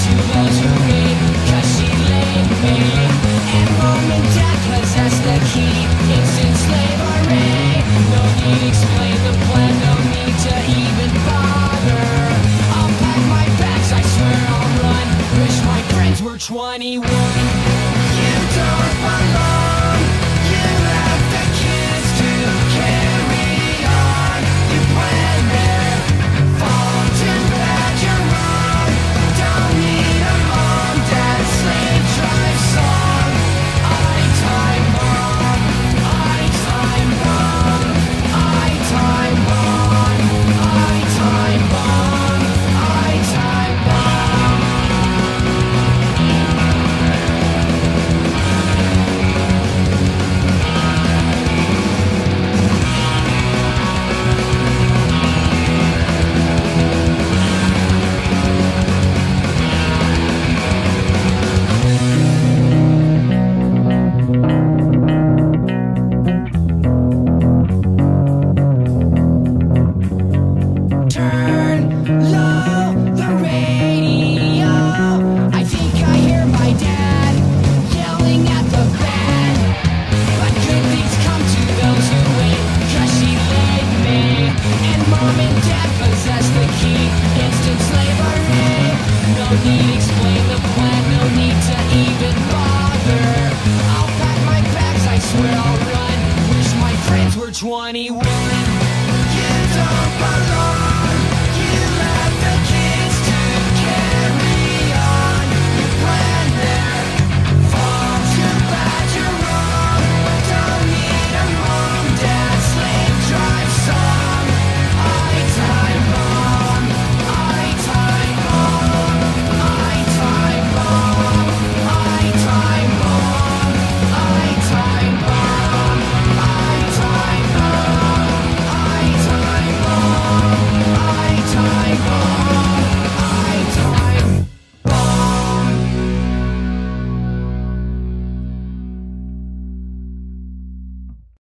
to those who need, 'cause she laid me. And mom and dad possess the key. Instant slavery. No need to explain the plan, no need to even bother. I'll pack my bags, I swear I'll run. Wish my friends were 21. You don't belong. You left the kids to carry on. You went there, fall too bad you're wrong. Don't need a mom, dad, slave drive song. I time bomb, I time bomb, I time bomb, I time bomb, I time bomb. Turn low the radio. I think I hear my dad yelling at the band. But good things come to those who wait, 'cause she laid me. And mom and dad possess the key. Instant slavery. No need to explain the plan, no need to even bother. I'll pack my bags, I swear I'll run. Wish my friends were 21.